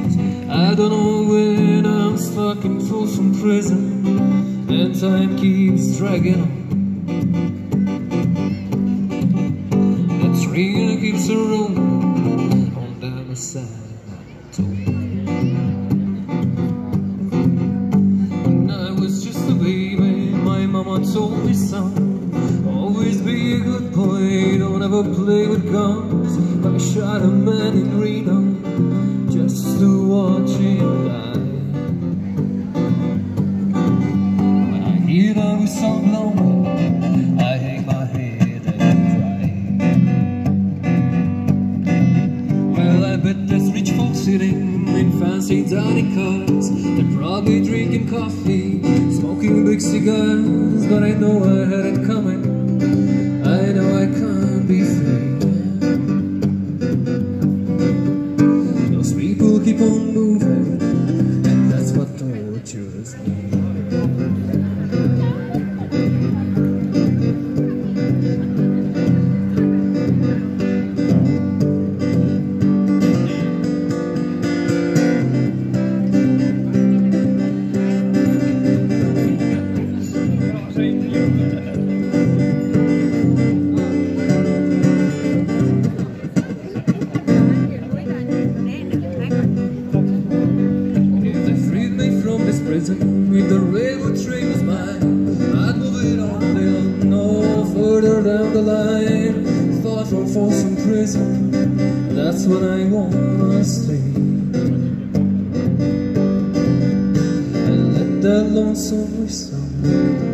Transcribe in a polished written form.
seems I don't know when I'm stuck in Folsom Prison, and time keeps dragging on. The train keeps a rolling on down the side of when I was just a baby, my mama told me, son, always be a good boy, don't ever play with guns. I shot a man in Reno just to watch him die. When I hear the whistle blowing, I hang my head and cry. Well, I bet there's rich folks sitting in fancy dining cars. They're probably drinking coffee, smoking big cigars, but I know I had it coming. I know I can't be free. Those people keep on moving, and that's what tortures me. If the railroad train was mine, I'd move it on down, no further down the line. Far from Folsom Prison, that's what I wanna stay. And let that lonesome whistle